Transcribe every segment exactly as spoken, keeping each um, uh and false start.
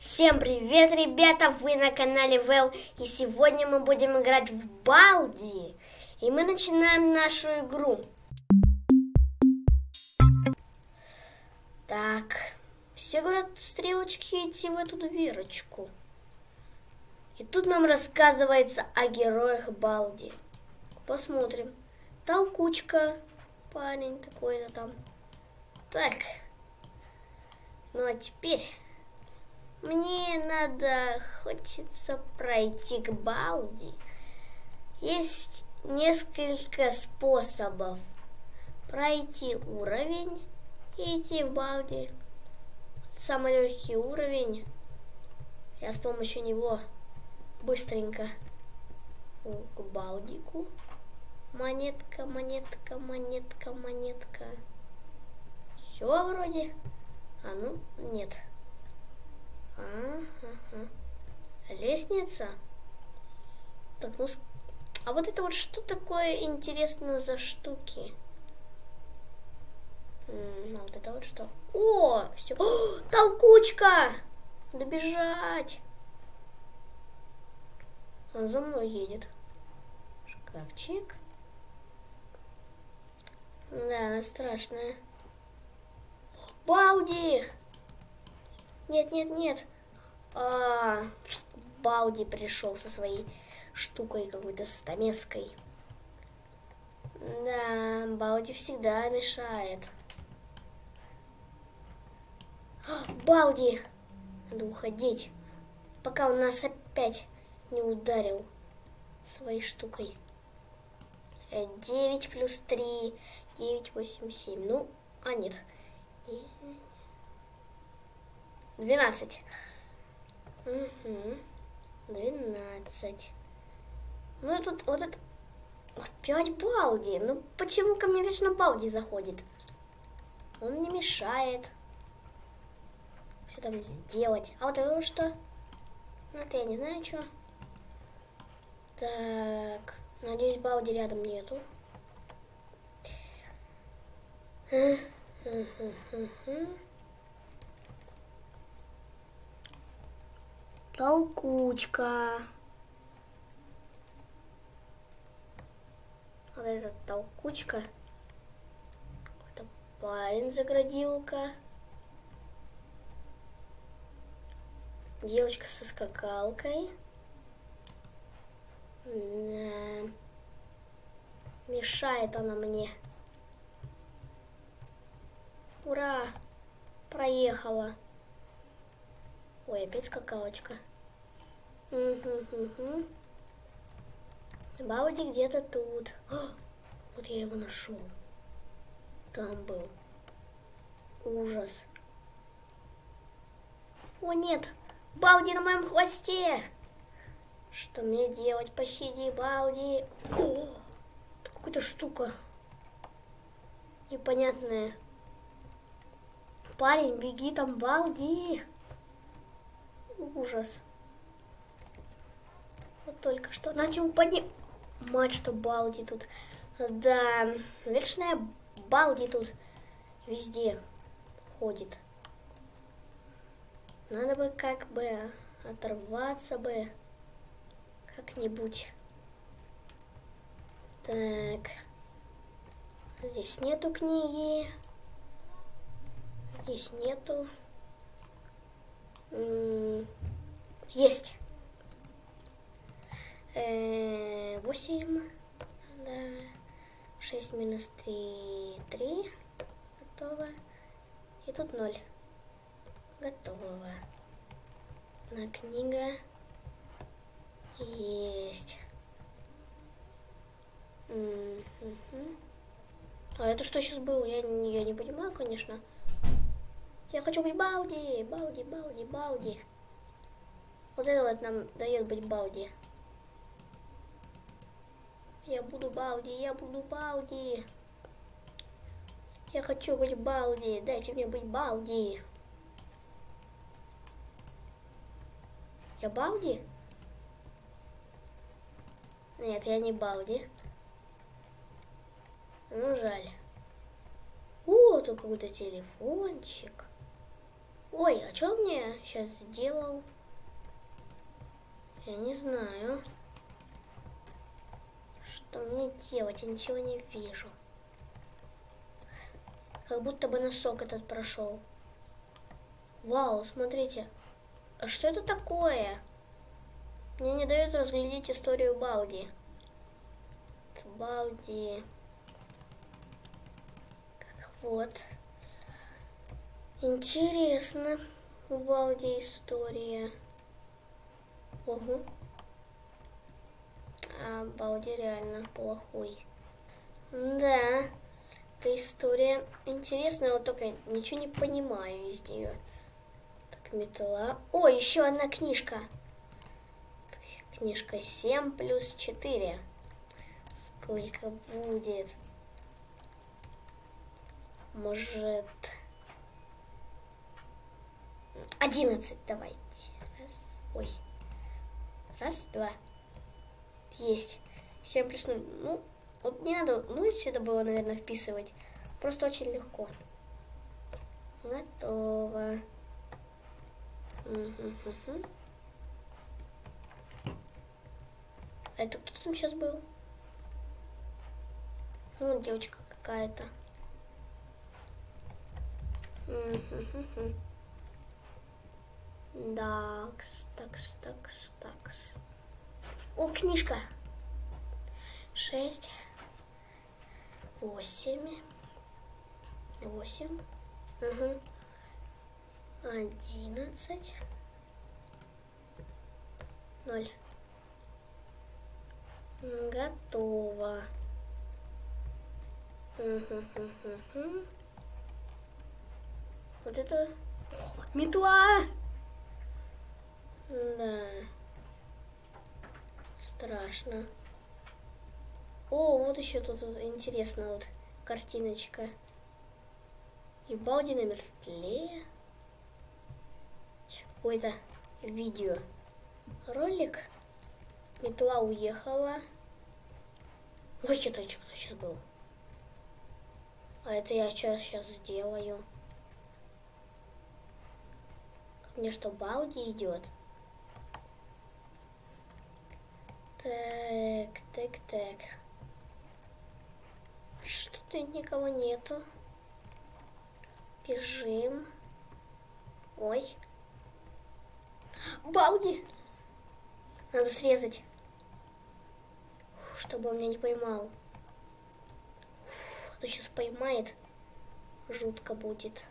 Всем привет, ребята! Вы на канале Вэл, и сегодня мы будем играть в Балди. И мы начинаем нашу игру. Так, все говорят стрелочки идти в эту дверочку. И тут нам рассказывается о героях Балди. Посмотрим. Толкучка, парень такой-то там. Так, ну а теперь... Мне надо, хочется пройти к Балди. Есть несколько способов пройти уровень и идти в Балди. Самый легкий уровень. Я с помощью него быстренько к Балдику. Монетка, монетка, монетка, монетка. Все вроде. А ну, нет. Ага. Лестница. Так, ну, а вот это вот что такое интересно за штуки? М, а вот это вот что? О, все. О, толкучка! Добежать. Он за мной едет. Шкафчик. Да, страшная. Балди! Нет, нет, нет. А, Балди пришел со своей штукой какой-то стамеской. Да, Балди всегда мешает. Балди! Надо уходить, пока он нас опять не ударил своей штукой. девять плюс три. девять, восемь, семь. Ну, а нет. двенадцать. Угу. двенадцать. Ну тут вот это... Опять Балди. Ну почему ко мне вечно Балди заходит? Он не мешает. Все там сделать. А вот это что? Ну это я не знаю, что. Так. Надеюсь, Балди рядом нету. Толкучка. Вот эта толкучка. Какой-то парень заградилка. Девочка со скакалкой. Да. Мешает она мне. Ура! Проехала. Ой, опять скакалочка. Угу-угу. Балди где-то тут. О, вот я его нашел. Там был. Ужас. О, нет. Балди на моем хвосте. Что мне делать? Пощади, Балди. О, это какая-то штука. Непонятная. Парень, беги, там Балди. Ужас. Вот только что начал понимать, что Балди тут. Да, вечная Балди тут везде ходит. Надо бы как бы оторваться бы как-нибудь. Так. Здесь нету книги. Здесь нету. Есть. восемь. Да. шесть минус три. три. Готово. И тут ноль. Готово. На книга. Есть. А это что сейчас было? Я, я не понимаю, конечно. Я хочу быть Балди, Балди, Балди, Балди. Вот это вот нам дает быть Балди. Я буду Балди, я буду Балди. Я хочу быть Балди, дайте мне быть Балди. Я Балди? Нет, я не Балди. Ну, жаль. О, тут какой-то телефончик. Ой, а что мне сейчас сделал? Я не знаю. Что мне делать? Я ничего не вижу. Как будто бы носок этот прошел. Вау, смотрите. А что это такое? Мне не дает разглядеть историю Балди. Балди. Вот. Интересно. У Балди история. Ого. А Балди реально плохой. Да. Эта история интересная, вот только ничего не понимаю из нее. Так, металла. О, еще одна книжка. Так, книжка семь плюс четыре. Сколько будет? Может... одиннадцать давайте. Раз. Ой. Раз, два. Есть. семь плюс ноль. Ну, вот не надо, ну, сюда было, наверное, вписывать. Просто очень легко. Готово. Угу-ху-ху. А это кто там сейчас был? Ну, девочка какая-то. Угу-ху-ху. Такс, такс, такс, такс. О, книжка. Шесть. Восемь. Восемь. Угу. Одиннадцать. Ноль. Готово. Угу, угу, угу. Вот это... О, метла! Да. Страшно. О, вот еще тут вот, интересно, вот картиночка. И Балди на мертвле. Какое-то видео. Ролик. Метла уехала. Ой, что-то что сейчас было. А это я сейчас, сейчас сделаю. Мне что, Балди идет? Так, так, так. Что-то никого нету. Бежим. Ой. Балди! Надо срезать. Чтобы он меня не поймал. А то сейчас поймает. Жутко будет.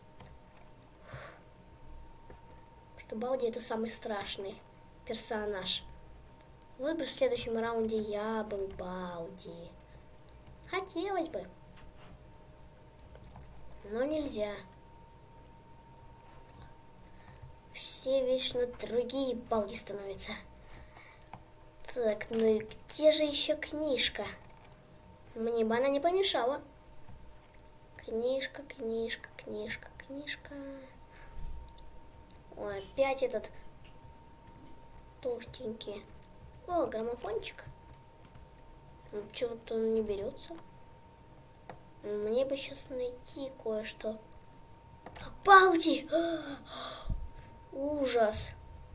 Что Балди это самый страшный персонаж. Вот бы в следующем раунде я был Балди. Хотелось бы. Но нельзя. Все вечно другие Балди становятся. Так, ну и где же еще книжка? Мне бы она не помешала. Книжка, книжка, книжка, книжка. Ой, опять этот толстенький. О, граммофончик. Ну, почему-то он не берется. Мне бы сейчас найти кое-что. Балди! Ужас!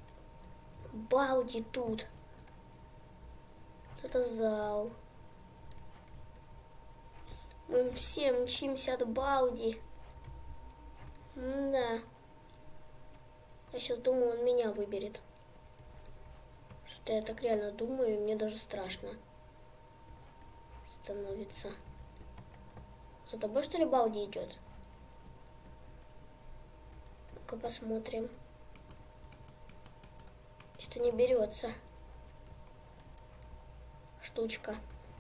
Балди тут. Это зал. Мы все мчимся от Балди. Да. Я сейчас думаю, он меня выберет. Что я так реально думаю, и мне даже страшно становится. За тобой, что ли, Балди идет? Ну-ка посмотрим. Что-то не берется. Штучка.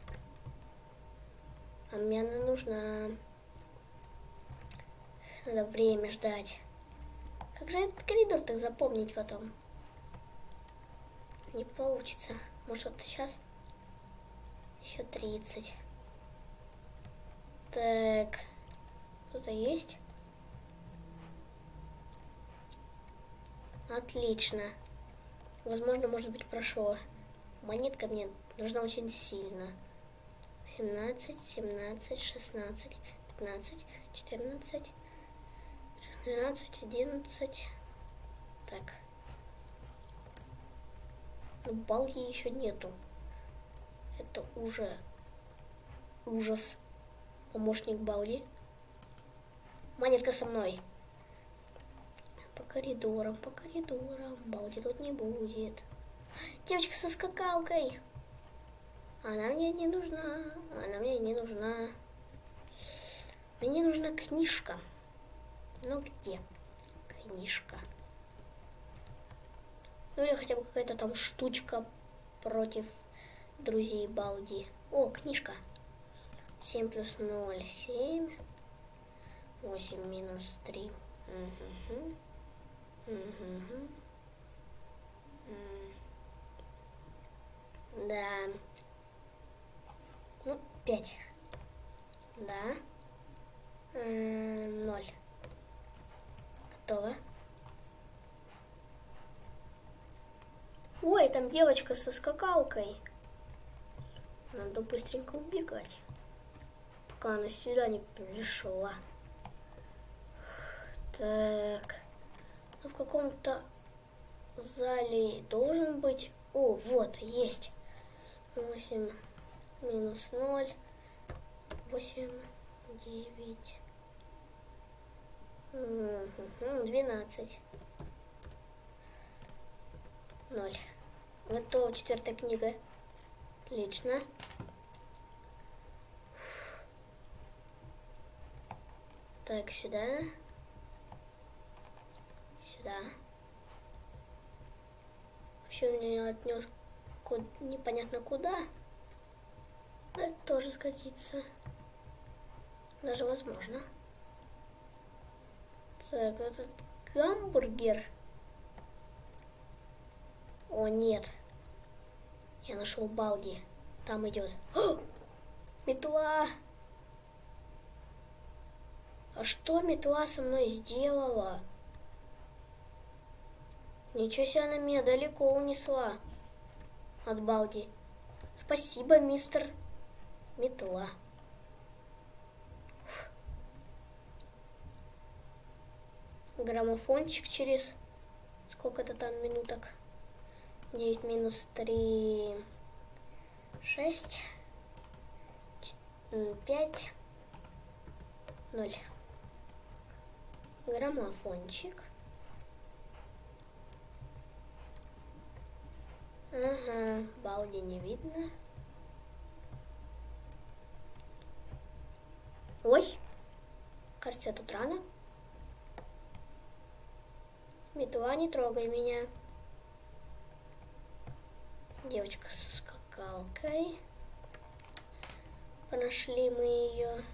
А мне она нужна. Надо время ждать. Как же этот коридор так запомнить потом? Не получится. Может, вот сейчас? Еще тридцать. Так. Кто-то есть? Отлично. Возможно, может быть, прошло. Монетка мне нужна очень сильно. семнадцать, семнадцать, шестнадцать, пятнадцать, четырнадцать, двенадцать, одиннадцать. Так. Но Балди еще нету. Это уже ужас. Помощник Балди. Монетка со мной. По коридорам, по коридорам. Балди тут не будет. Девочка со скакалкой. Она мне не нужна. Она мне не нужна. Мне нужна книжка. Ну где книжка? Ну или хотя бы какая-то там штучка против друзей Балди. О, книжка. семь плюс ноль, семь. восемь минус три. Угу. Угу. Да. Ну, пять. Да. Ноль. Готово. Ой, там девочка со скакалкой. Надо быстренько убегать, пока она сюда не пришла. Так. Ну, в каком-то зале должен быть... О, вот, есть. восемь минус ноль. восемь, девять. двенадцать. ноль. Готова четвертая книга. Отлично. Так, сюда. Сюда. Вообще он меня отнес куда, непонятно куда. Это тоже сгодится. Даже возможно. Так, этот гамбургер. О, нет. Я нашел Балди. Там идет. О! Метла! А что метла со мной сделала? Ничего себе, она меня далеко унесла от Балди. Спасибо, мистер Метла. Граммофончик через сколько-то там минуток. девять минус три. шесть. пять. ноль. Граммофончик. Ага, Балди не видно. Ой, кажется, я тут рано. Метла, не трогай меня. Девочка со скакалкой. Нашли мы ее.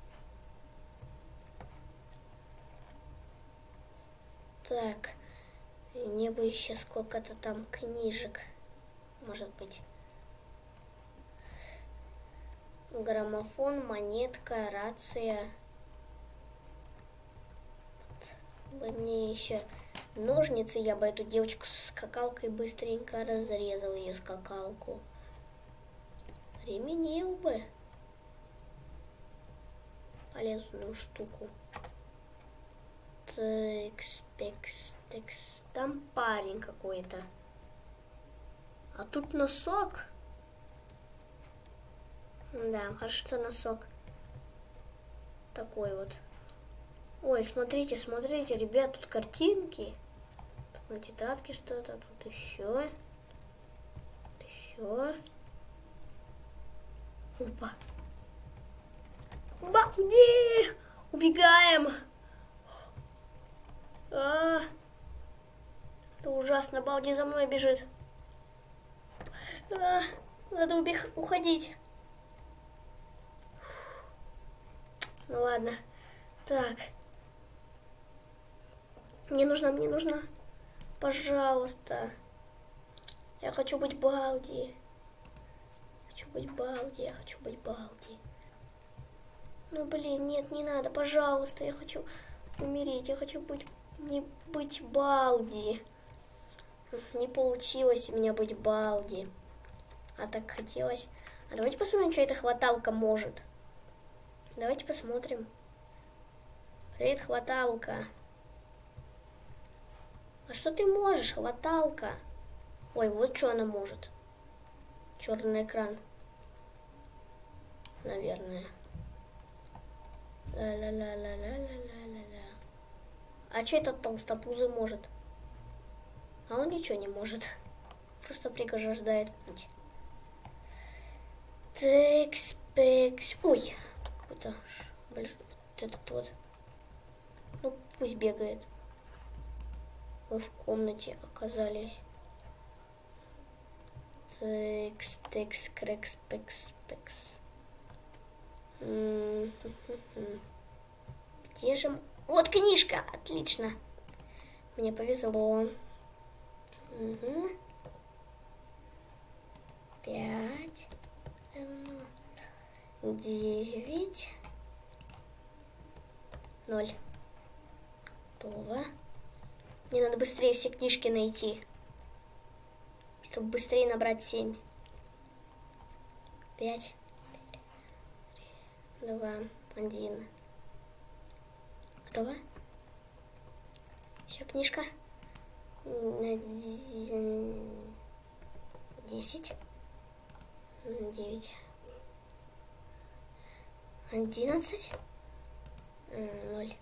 Так, мне бы еще сколько-то там книжек. Может быть. Граммофон, монетка, рация. Вот. Бы мне еще ножницы, я бы эту девочку с скакалкой быстренько разрезал, ее скакалку. Применил бы полезную штуку. Текс, текс, текс. Там парень какой-то. А тут носок. Да, хорошо, что носок такой вот. Ой, смотрите, смотрите, ребят, тут картинки. Тут на тетрадке что-то, тут еще. Тут еще. Опа. Балди! Убегаем! А, это ужасно, Балди за мной бежит. А, надо убег... уходить. Ну ладно. Так. Мне нужно, мне нужно. Пожалуйста. Я хочу быть Балди. Хочу быть Балди, я хочу быть Балди. Ну блин, нет, не надо, пожалуйста, я хочу умереть, я хочу быть, не быть Балди. Не получилось у меня быть Балди. А так хотелось. А давайте посмотрим, что эта хваталка может. Давайте посмотрим. Привет, хваталка. А что ты можешь, хваталка? Ой, вот что она может. Черный экран. Наверное. Ла-ла-ла-ла-ла-ла-ла-ла. А что этот толстопузый может? А он ничего не может. Просто преграждает путь. Текс, пекс. Ой, какой-то большой. Вот этот вот. Ну, пусть бегает. Мы в комнате оказались. Текс, текс, крекс, пекс, пекс. Где же... Вот книжка! Отлично. Мне повезло. Угу. Пять. Девять. Ноль. Готово. Мне надо быстрее все книжки найти, чтобы быстрее набрать семь. Пять. Два. Один. Готово. Еще книжка. Десять. Девять. Одиннадцать. Ноль.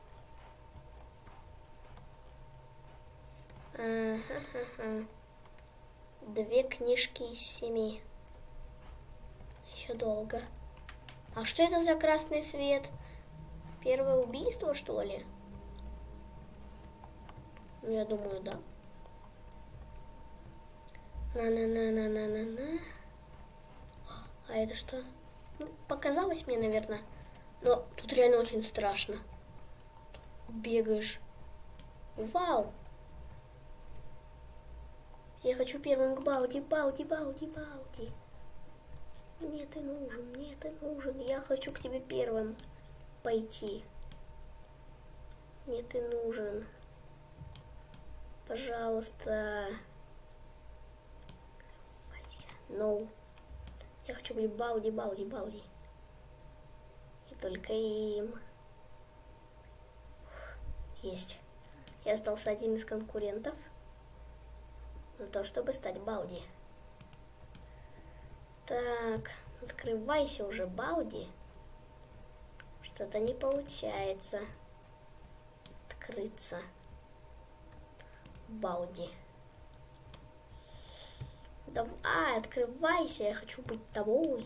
Ага-ха-ха. Две книжки из семи. Еще долго. А что это за красный свет? Первое убийство, что ли? Ну, я думаю, да. На-на-на-на-на-на-на. А это что? Ну, показалось мне, наверное. Но тут реально очень страшно. Бегаешь. Вау! Я хочу первым к Балди, Балди, Балди, Балди. Мне ты нужен, мне ты нужен. Я хочу к тебе первым пойти. Мне ты нужен. Пожалуйста. No. Я хочу быть Балди, Балди, Балди. И только им. Есть. Я остался один из конкурентов на то, чтобы стать Балди. Так, открывайся уже, Балди. Что-то не получается открыться. Балди. Давай, открывайся, я хочу быть тобой.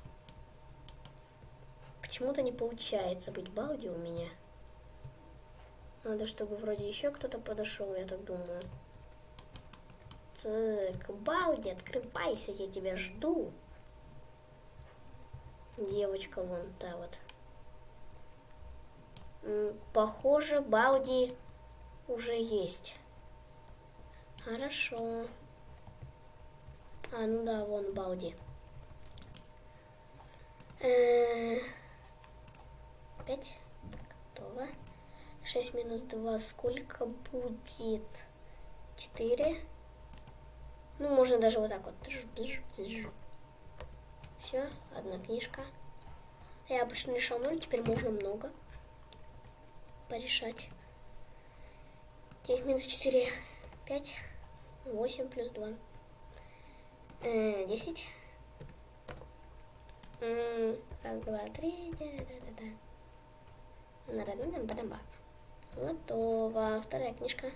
Почему-то не получается быть Балди у меня. Надо, чтобы вроде еще кто-то подошел, я так думаю. Так, Балди, открывайся, я тебя жду. Девочка вон та вот. Похоже, Балди уже есть. Хорошо. А, ну да, вон Балди. Пять. Готово. Шесть минус два. Сколько будет? Четыре. Ну, можно даже вот так вот. Все, одна книжка. Я обычно решал ноль, теперь можно много порешать. девять минус четыре. пять. восемь плюс два. десять. Раз, два, три. Готово. Вторая книжка.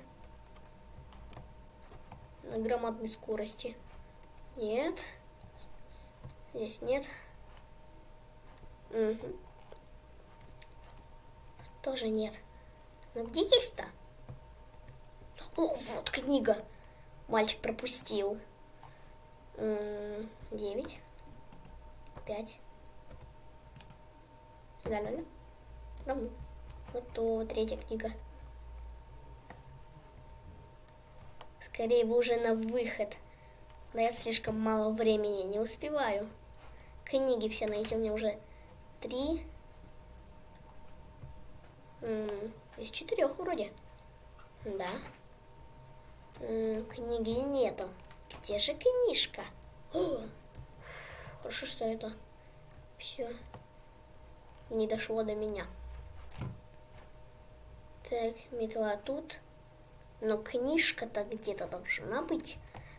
На громадной скорости. Нет. Здесь нет. Угу. Тоже нет. Но где есть-то? О, вот книга. Мальчик пропустил. Девять. Пять. Да-да-да. Равно. Вот то третья книга. Скорее бы уже на выход. Но я слишком мало времени, не успеваю. Книги все найти у меня уже три. Из четырех вроде. Да. Книги нету. Где же книжка? О! Хорошо, что это все не дошло до меня. Так, метла тут. Но книжка-то где-то должна быть.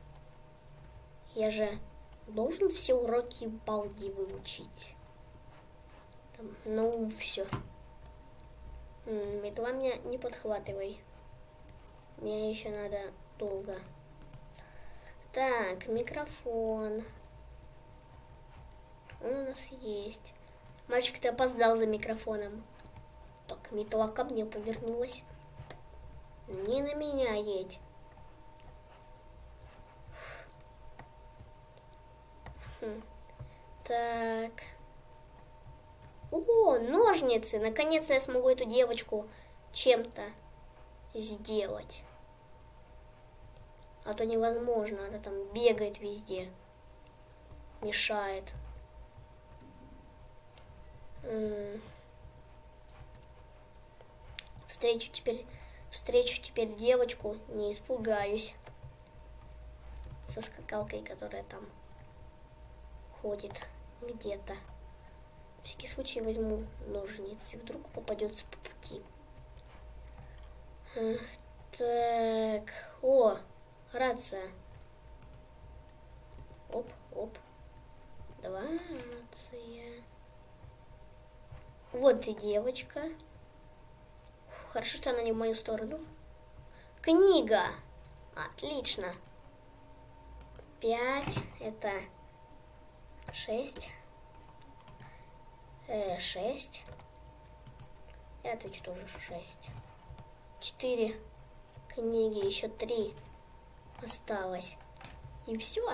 Я же должен все уроки Балди выучить. Там, ну, все. Метла меня не подхватывай. Мне еще надо долго. Так, микрофон. Он у нас есть. Мальчик, ты опоздал за микрофоном. Так, метла ко мне повернулась. Не на меня едь. Хм. Так. О, ножницы! Наконец-то я смогу эту девочку чем-то сделать. А то невозможно. Она там бегает везде. Мешает. М-м. Встречу теперь, встречу теперь девочку, не испугаюсь. Со скакалкой, которая там ходит где-то. На всякий случай возьму ножницы, вдруг попадется по пути. Так, о, рация. Оп, оп. Два, рация. Вот и девочка. Хорошо, что она не в мою сторону. Книга. Отлично. Пять. Это шесть. Э, шесть. Это тоже шесть. Четыре книги. Еще три осталось. И все.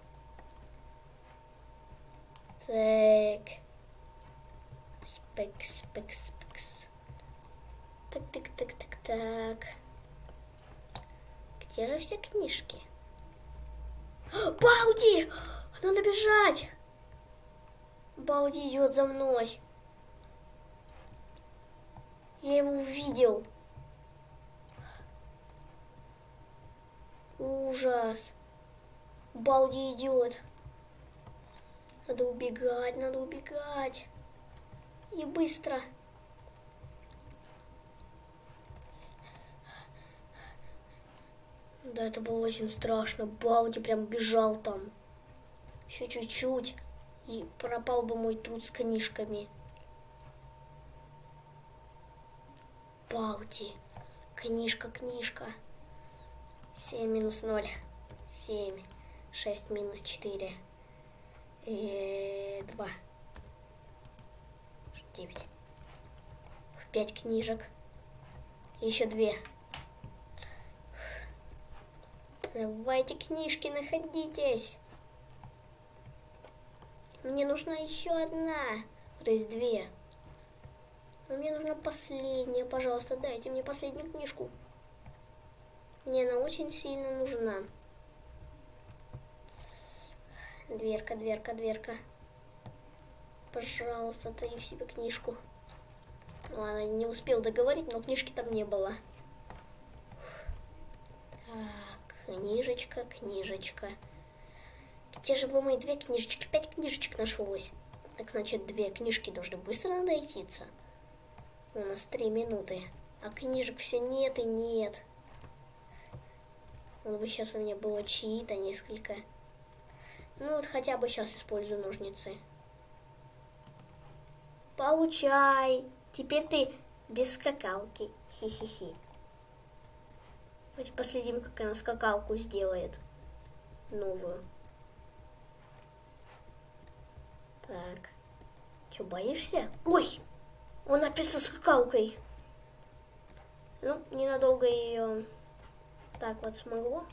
Так. Спек, спек, спекс. Так, так, так, так, так. Где же все книжки? Балди! Надо бежать! Балди идет за мной. Я его увидел. Ужас. Балди идет. Надо убегать, надо убегать. И быстро. Да, это было очень страшно. Балди прям бежал там. Еще чуть-чуть. И пропал бы мой труд с книжками. Балди. Книжка, книжка. семь минус ноль. семь. шесть минус четыре. И два. девять. пять книжек. Еще две. Давайте, книжки, находитесь. Мне нужна еще одна. То есть две. Но мне нужна последняя. Пожалуйста, дайте мне последнюю книжку. Мне она очень сильно нужна. Дверка, дверка, дверка. Пожалуйста, дай в себе книжку. Ладно, не успел договорить, но книжки там не было. Так, книжечка, книжечка. Где же вы мои две книжечки? Пять книжечек нашлось. Так, значит, две книжки должны быстро найтиться. У нас три минуты. А книжек все нет и нет. Вот бы сейчас у меня было чьи-то несколько. Ну вот хотя бы сейчас использую ножницы. Получай. Теперь ты без скакалки. Хи-хи-хи. Давайте последим, как она скакалку сделает. Новую. Так. Че, боишься? Ой! Он опять со скакалкой. Ну, ненадолго ее так вот смогло.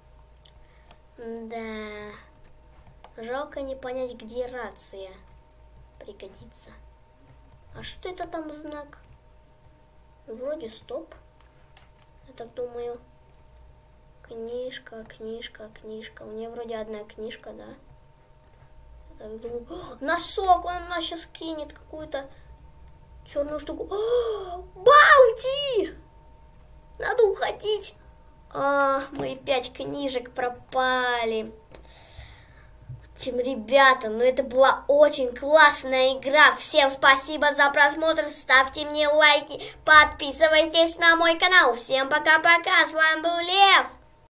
Да. Жалко не понять, где рация пригодится. А что это там знак? Вроде стоп. Я так думаю. Книжка, книжка, книжка. У нее вроде одна книжка, да? Я так думаю. О, носок! Он нас сейчас кинет какую-то черную штуку. О, Балди! Надо уходить. А, мои пять книжек пропали. общем, ребята, ну это была очень классная игра. Всем спасибо за просмотр, ставьте мне лайки, подписывайтесь на мой канал. Всем пока-пока, с вами был Лев.